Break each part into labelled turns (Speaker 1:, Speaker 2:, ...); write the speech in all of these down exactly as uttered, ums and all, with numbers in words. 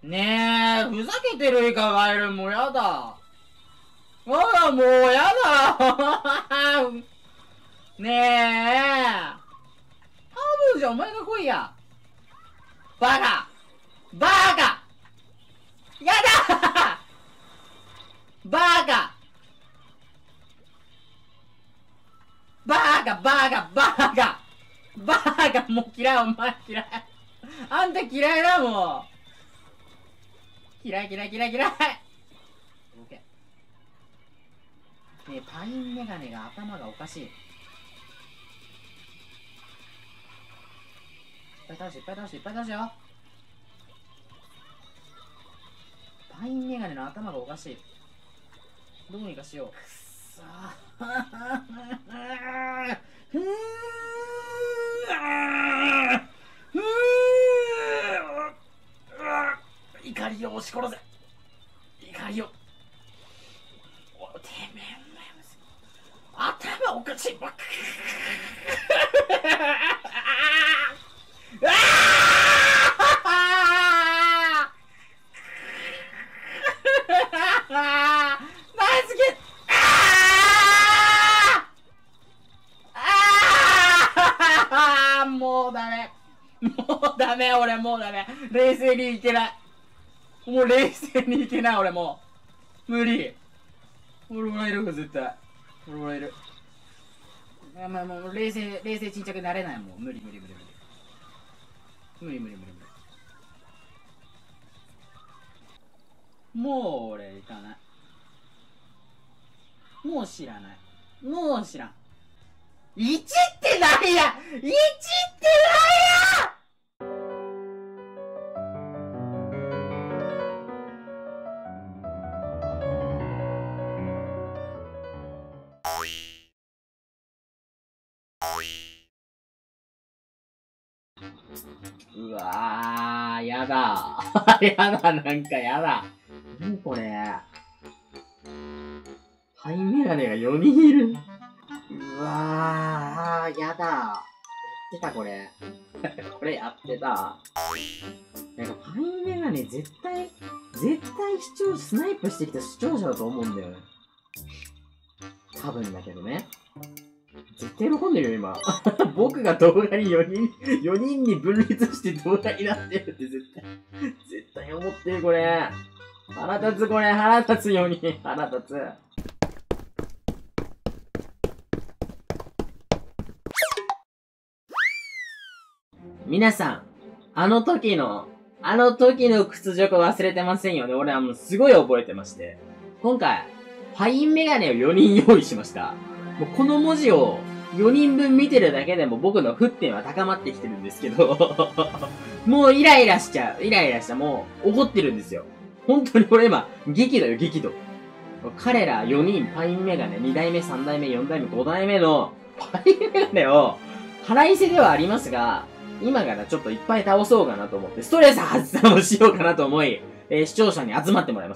Speaker 1: ねえ、ふざけてるイカがいる。もうやだ。あら、もうやだ。ねえ。ハーブじゃお前が来いや。バカバカやだバカバカバカバカバカもう嫌い、お前嫌い。あんた嫌いだもん。嫌い嫌い嫌い嫌い。オッケー。ねえ、パインメガネが頭がおかしい。いっぱい倒していっぱい倒していっぱい倒してよ。パインメガネの頭がおかしい。どうにかしよう。くっそー。ふー怒りを押し殺せ。怒りを。おてめえお前頭おかしい。もうダメ。もうダメ、俺もうダメ。冷静にいけない。もう冷静にいけない、俺もう。無理。俺もらえるか、絶対。俺もらえる。いや、まあ、もう冷静、冷静沈着になれないもん。無理無理無理無理。無理無理無理無理。もう俺行かない。もう知らない。もう知らん。いちってないや !いち ってないやうわー、やだ。やだ、なんかやだ。何これ。パインメガネがよにんいる。うわー、やだ。やってた、これ。これやってた。なんかパインメガネ絶対、絶対視聴者、スナイプしてきた視聴者だと思うんだよね。多分だけどね。絶対喜んでるよ、今。僕が動画によにん、よにんに分裂して動画になってるって絶対、絶対思ってる、これ。腹立つ、これ。腹立つよにん。腹立つ。皆さん、あの時の、あの時の屈辱忘れてませんよね。俺はもうすごい覚えてまして。今回、パインメガネをよにん用意しました。もうこの文字をよにんぶん見てるだけでも僕の沸点は高まってきてるんですけど、もうイライラしちゃう。イライラしちゃう。もう怒ってるんですよ。本当にこれ今、激怒よ、激怒。彼らよにん、パインメガネ、にだいめ、さんだいめ、よんだいめ、ごだいめのパインメガネを、腹いせではありますが、今からちょっといっぱい倒そうかなと思って、ストレス発散をしようかなと思い、えー、視聴者に集まってもらいました。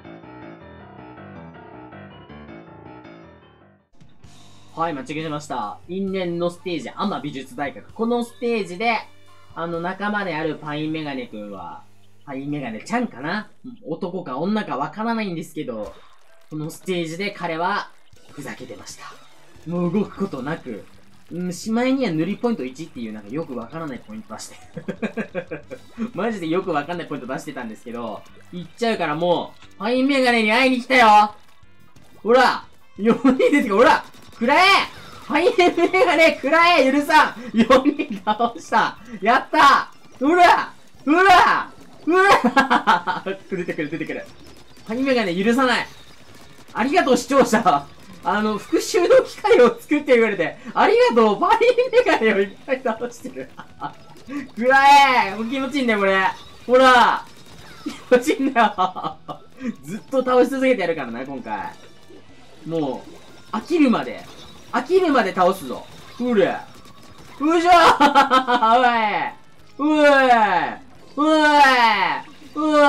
Speaker 1: はい、間違えました。因縁のステージ、アマ美術大学。このステージで、あの、仲間であるパインメガネくんは、パインメガネちゃんかな？男か女かわからないんですけど、このステージで彼は、ふざけてました。もう動くことなく、うん、しまいには塗りポイントいちっていうなんかよくわからないポイント出して。マジでよくわかんないポイント出してたんですけど、行っちゃうからもう、パインメガネに会いに来たよ。ほらよにん出てくる、ほらくらえパインメガネくらえ許さん !よ 人倒したやったほらほらほら出てくる出てくる。パインメガネ許さない。ありがとう視聴者。あの、復讐の機会を作ってくれて、ありがとうパインメガネをいっぱい倒してる。くらえもう気持ちいいんだよこれ。ほら気持ちいいんだよずっと倒し続けてやるからな、今回。もう、飽きるまで、飽きるまで倒すぞ。ほれ。うじゃーおいおいおいおいおいおいおい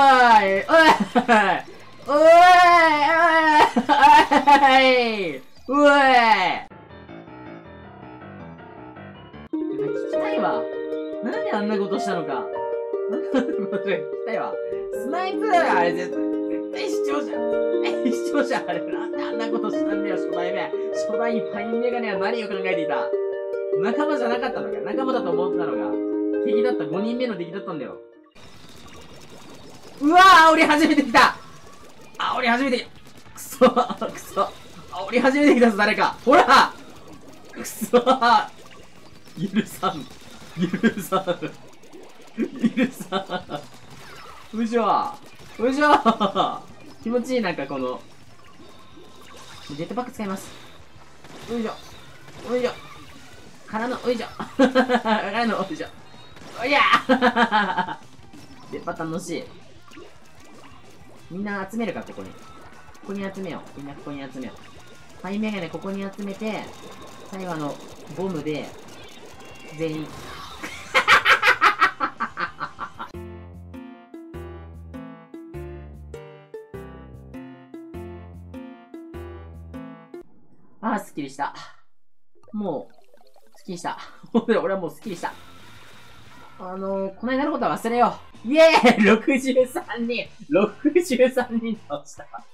Speaker 1: おいおい聞きたいわ。なんであんなことしたのか。 これ、来たよ。スナイプだよ、あれ絶対。絶対視聴者。え、視聴者、あれ、なんであんなことしたんだよ、初代目。初代パインメガネは何を考えていた？仲間じゃなかったのか？仲間だと思ってたのが、敵だった。ごにんめの敵だったんだよ。うわぁ、煽り始めてきた！煽り始めてきた！くそくそ煽り始めてきたぞ、誰か！ほら！くそー許さん。許さん。許さん。うじょうじょ気持ちいい、なんかこの。ジェットパック使います。ういじょういじょからのういじょからのういじょおいやー出っ歯楽しい。みんな集めるか、ここに。ここに集めよう。みんなここに集めよう。パイメガネここに集めて、最後あの、ボムで、全員。ああ、すっきりした。もう、すっきりした。俺はもうすっきりした。あのー、この間のことは忘れよう。イエーイ !ろくじゅうさん 人 !ろくじゅうさん 人倒した。